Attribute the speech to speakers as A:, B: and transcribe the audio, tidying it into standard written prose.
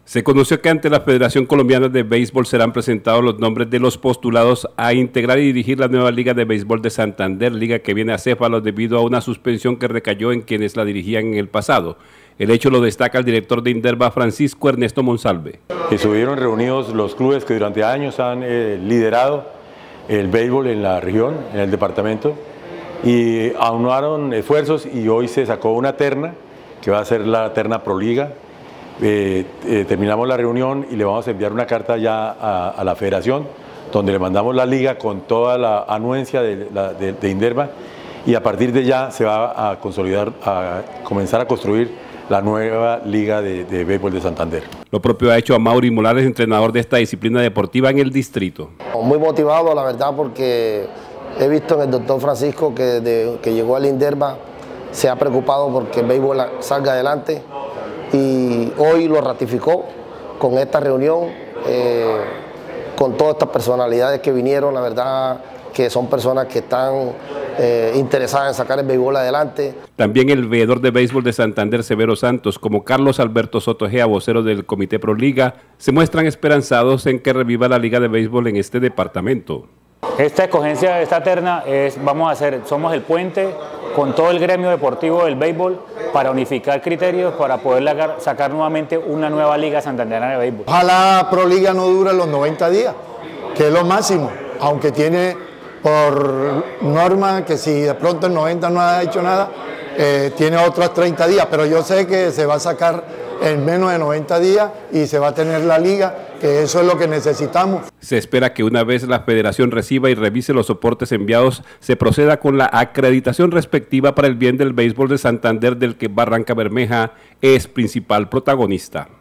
A: Se conoció que ante la Federación Colombiana de Béisbol serán presentados los nombres de los postulados a integrar y dirigir la nueva Liga de Béisbol de Santander, liga que viene a céfalo debido a una suspensión que recayó en quienes la dirigían en el pasado. El hecho lo destaca el director de Inderva, Francisco Ernesto Monsalve.
B: Estuvieron reunidos los clubes que durante años han liderado el béisbol en la región, en el departamento, y aunaron esfuerzos y hoy se sacó una terna, que va a ser la terna Proliga. Terminamos la reunión y le vamos a enviar una carta ya a la federación, donde le mandamos la liga con toda la anuencia de Inderva, y a partir de ya se va a consolidar, a comenzar a construir la nueva liga de béisbol de Santander.
A: Lo propio ha hecho Amaury Molares, entrenador de esta disciplina deportiva en el distrito.
C: Muy motivado, la verdad, porque he visto en el doctor Francisco que desde que llegó al Inderva se ha preocupado porque el béisbol salga adelante, y hoy lo ratificó con esta reunión, con todas estas personalidades que vinieron. La verdad que son personas que están interesadas en sacar el béisbol adelante.
A: También el veedor de béisbol de Santander, Severo Santos, como Carlos Alberto Soto Gea, vocero del Comité Proliga, se muestran esperanzados en que reviva la Liga de Béisbol en este departamento.
D: Esta escogencia de esta terna somos el puente con todo el gremio deportivo del béisbol para unificar criterios para poder sacar nuevamente una nueva liga santanderana de béisbol.
E: Ojalá Proliga no dure los 90 días, que es lo máximo, aunque tiene por norma que si de pronto en 90 no ha hecho nada, tiene otros 30 días, pero yo sé que se va a sacar en menos de 90 días y se va a tener la liga, que eso es lo que necesitamos.
A: Se espera que una vez la federación reciba y revise los soportes enviados, se proceda con la acreditación respectiva para el bien del béisbol de Santander, del que Barrancabermeja es principal protagonista.